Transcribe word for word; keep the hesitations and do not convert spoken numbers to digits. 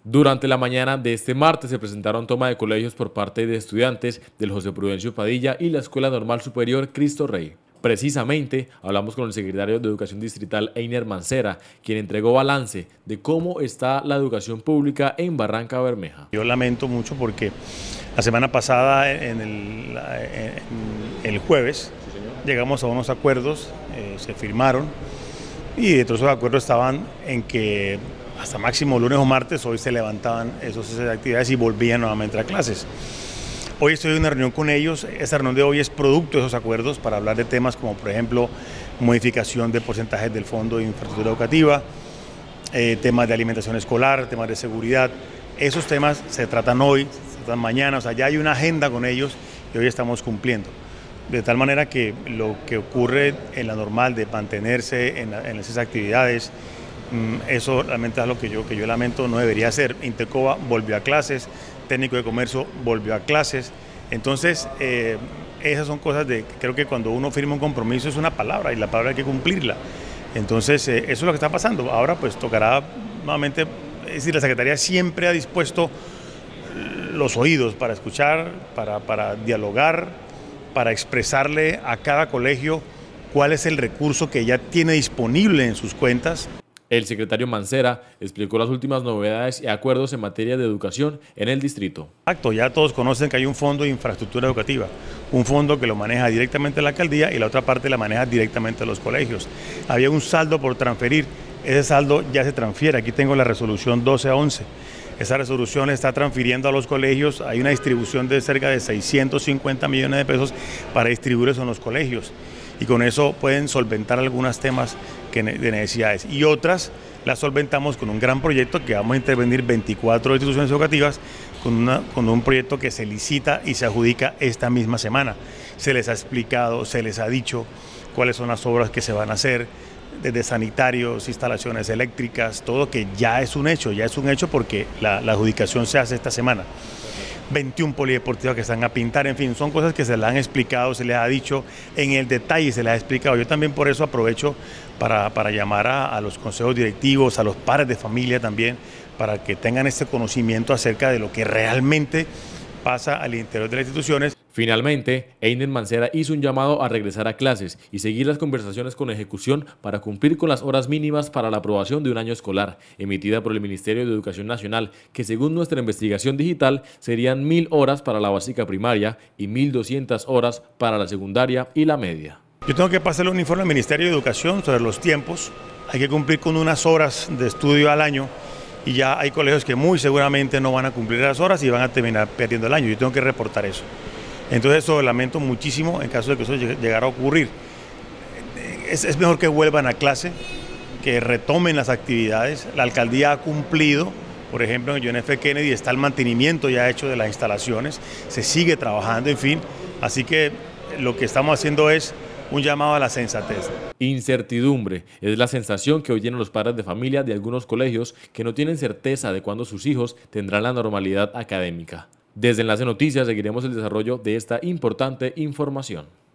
Durante la mañana de este martes se presentaron toma de colegios por parte de estudiantes del José Prudencio Padilla y la Escuela Normal Superior Cristo Rey. Precisamente hablamos con el secretario de Educación Distrital Einer Mancera, quien entregó balance de cómo está la educación pública en Barranca Bermeja. Yo lamento mucho porque la semana pasada, en el, en el jueves, llegamos a unos acuerdos, eh, se firmaron y dentro de esos acuerdos estaban en que hasta máximo lunes o martes hoy se levantaban esas actividades y volvían nuevamente a clases. Hoy estoy en una reunión con ellos, esta reunión de hoy es producto de esos acuerdos para hablar de temas como por ejemplo modificación de porcentajes del Fondo de Infraestructura Educativa, eh, temas de alimentación escolar, temas de seguridad. Esos temas se tratan hoy, se tratan mañana, o sea, ya hay una agenda con ellos y hoy estamos cumpliendo. De tal manera que lo que ocurre en la normal de mantenerse en, en esas actividades, eso realmente es lo que yo, que yo lamento, no debería ser. Intercoba volvió a clases, técnico de comercio volvió a clases, entonces eh, esas son cosas de, creo que cuando uno firma un compromiso es una palabra y la palabra hay que cumplirla. Entonces eh, eso es lo que está pasando. Ahora pues tocará nuevamente, es decir, la Secretaría siempre ha dispuesto los oídos para escuchar, para, para dialogar, para expresarle a cada colegio cuál es el recurso que ya tiene disponible en sus cuentas. El secretario Mancera explicó las últimas novedades y acuerdos en materia de educación en el distrito. Exacto, ya todos conocen que hay un fondo de infraestructura educativa, un fondo que lo maneja directamente la alcaldía y la otra parte la maneja directamente los colegios. Había un saldo por transferir, ese saldo ya se transfiere, aquí tengo la resolución doce a once. Esa resolución está transfiriendo a los colegios, hay una distribución de cerca de seiscientos cincuenta millones de pesos para distribuir eso en los colegios. Y con eso pueden solventar algunos temas que de necesidades y otras las solventamos con un gran proyecto que vamos a intervenir veinticuatro instituciones educativas con, una, con un proyecto que se licita y se adjudica esta misma semana. Se les ha explicado, se les ha dicho cuáles son las obras que se van a hacer, desde sanitarios, instalaciones eléctricas, todo que ya es un hecho, ya es un hecho porque la, la adjudicación se hace esta semana. veintiún polideportivas que están a pintar, en fin, son cosas que se les han explicado, se les ha dicho en el detalle, se les ha explicado. Yo también por eso aprovecho para, para llamar a, a los consejos directivos, a los padres de familia también, para que tengan este conocimiento acerca de lo que realmente pasa al interior de las instituciones. Finalmente, Einer Mancera hizo un llamado a regresar a clases y seguir las conversaciones con ejecución para cumplir con las horas mínimas para la aprobación de un año escolar, emitida por el Ministerio de Educación Nacional, que según nuestra investigación digital serían mil horas para la básica primaria y mil doscientas horas para la secundaria y la media. Yo tengo que pasarle un informe al Ministerio de Educación sobre los tiempos, hay que cumplir con unas horas de estudio al año y ya hay colegios que muy seguramente no van a cumplir las horas y van a terminar perdiendo el año. Yo tengo que reportar eso. Entonces eso lamento muchísimo en caso de que eso llegara a ocurrir. Es, es mejor que vuelvan a clase, que retomen las actividades. La alcaldía ha cumplido, por ejemplo en John F. Kennedy está el mantenimiento ya hecho de las instalaciones, se sigue trabajando, en fin. Así que lo que estamos haciendo es un llamado a la sensatez. Incertidumbre es la sensación que hoy tienen los padres de familia de algunos colegios que no tienen certeza de cuándo sus hijos tendrán la normalidad académica. Desde Enlace Noticias seguiremos el desarrollo de esta importante información.